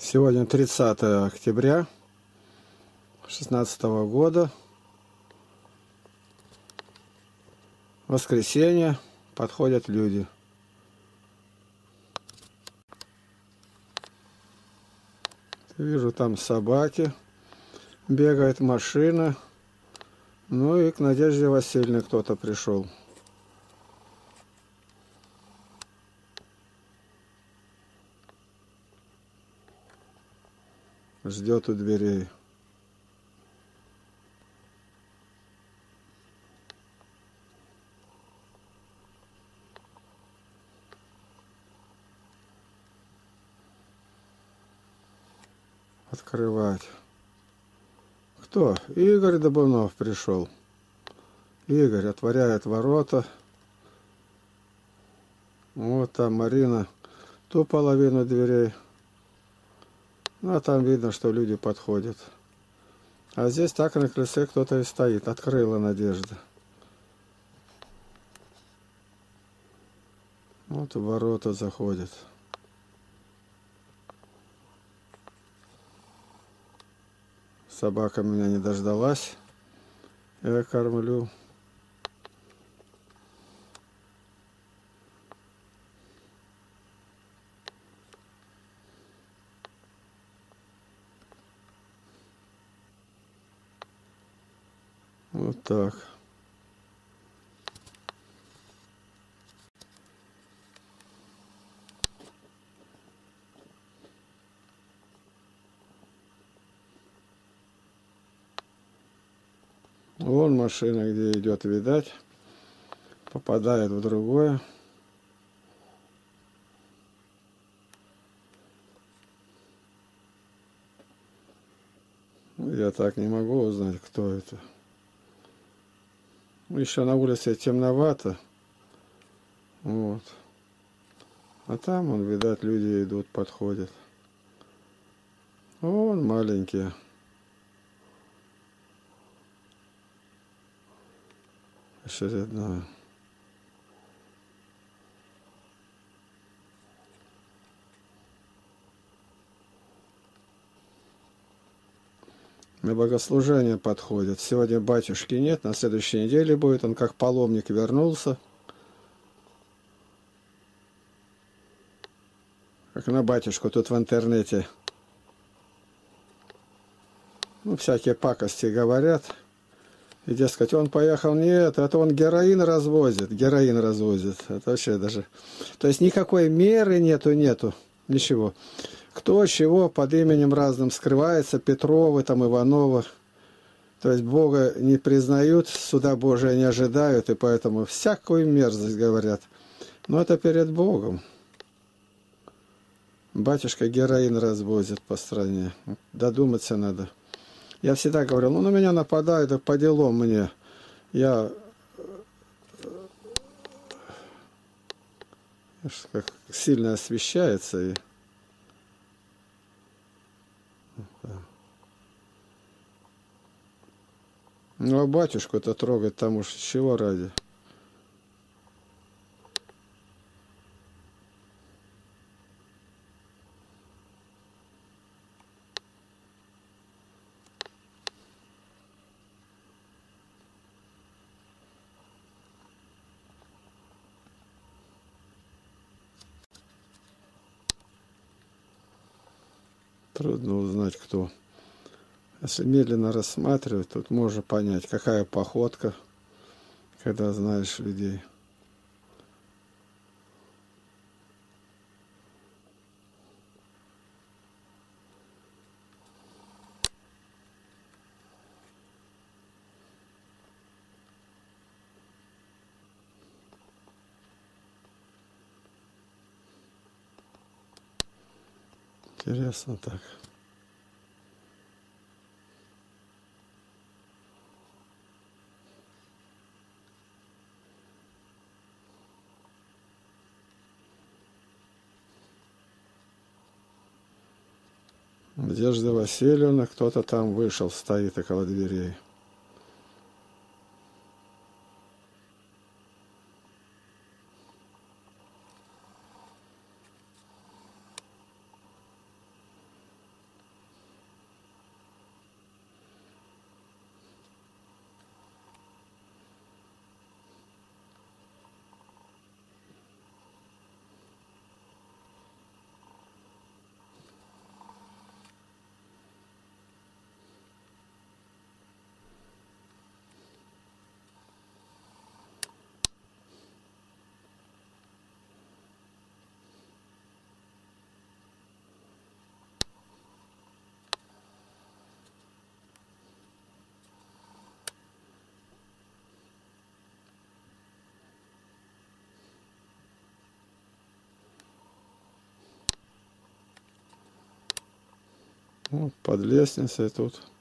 Сегодня 30 октября 2016 года. Воскресенье. Подходят люди. Вижу, там собаки. Бегает машина. Ну и к Надежде Васильевне кто-то пришел. Ждет у дверей. Открывать. Кто? Игорь Добунов пришел. Игорь отворяет ворота. Вот там Марина ту половину дверей. Ну, а там видно, что люди подходят. А здесь так на крыльце кто-то и стоит. Открыла Надежда. Вот в ворота заходит. Собака меня не дождалась. Я кормлю. Вот так. Вон машина, где идет, видать. Попадает в другое. Я так не могу узнать, кто это. Еще на улице темновато. Вот. А там, вон, видать, люди идут, подходят. Вон маленькие. Очередная. На богослужение подходят. Сегодня батюшки нет, на следующей неделе будет. Он как паломник вернулся. Как на батюшку тут в интернете. Ну, всякие пакости говорят. И, дескать, он поехал, нет, это он героин развозит. Героин развозит. Это вообще даже... То есть никакой меры нету. Ничего. Кто чего под именем разным скрывается, Петровы, там, Ивановы. То есть Бога не признают, суда Божия не ожидают, и поэтому всякую мерзость говорят. Но это перед Богом. Батюшка героин развозит по стране. Додуматься надо. Я всегда говорил, ну на меня нападают, да по делам мне. Я как сильно освещается и... Ну, а батюшку-то трогать там уж чего ради? Трудно узнать, кто. Если медленно рассматривать, тут можно понять, какая походка, когда знаешь людей. Интересно так. Надежда Васильевна, кто-то там вышел, стоит около дверей. Вот, под лестницей тут.